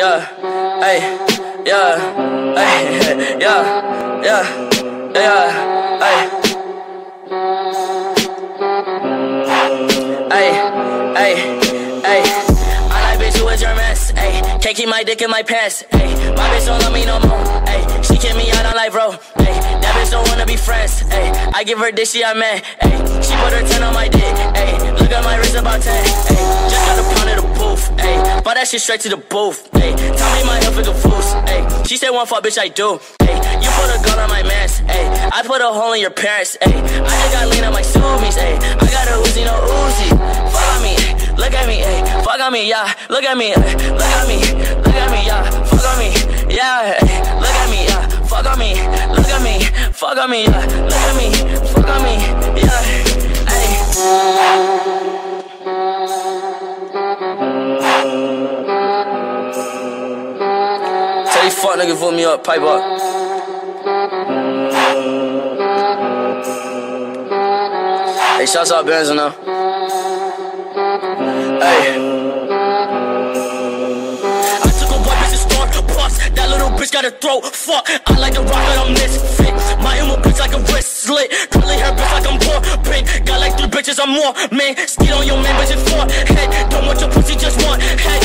yeah, ay, yeah, ay, yeah, yeah, yeah, ay. Ay, I like bitch who is your mess, ayy. Can't keep my dick in my pants, ayy. My bitch don't love me no more, ayy. She kick me out on life, bro, ayy. That bitch don't wanna be friends, ayy. I give her dick, she a man, ayy. She put her 10 on my dick, ayy. Look at my wrist about 10, ayy. Just got a pound of the boof, ayy. Bought that shit straight to the booth, ayy. Tell me my Hilfiger fools, ayy. She said one fuck, bitch, I do, ayy. You put a gun on my mans, ayy. I put a hole in your parents, ayy. I just got lean on my ksubis, ayy. I got a Uzi, no Uzi. Fuck on me, look at me, ayy. Fuck on me, yeah. Look at me, look at me, look at me, yeah. Fuck on me, yeah. Ay. Look at me, yeah. Fuck on me, look at me, fuck on me, yeah. Look at me, fuck on me, yeah. Ay. Tell these fuck niggas vote me up, pipe up. Hey, shouts out Benz now. Hey. That little bitch got a throat, fuck. I like the rock, but I'm misfit. My emo bitch like a wrist slit. Curly hair bitch like I'm poor pink. Got like 3 bitches, I'm more man. Steal on your man, bitch, it's 4 head. Don't want your pussy, just want head.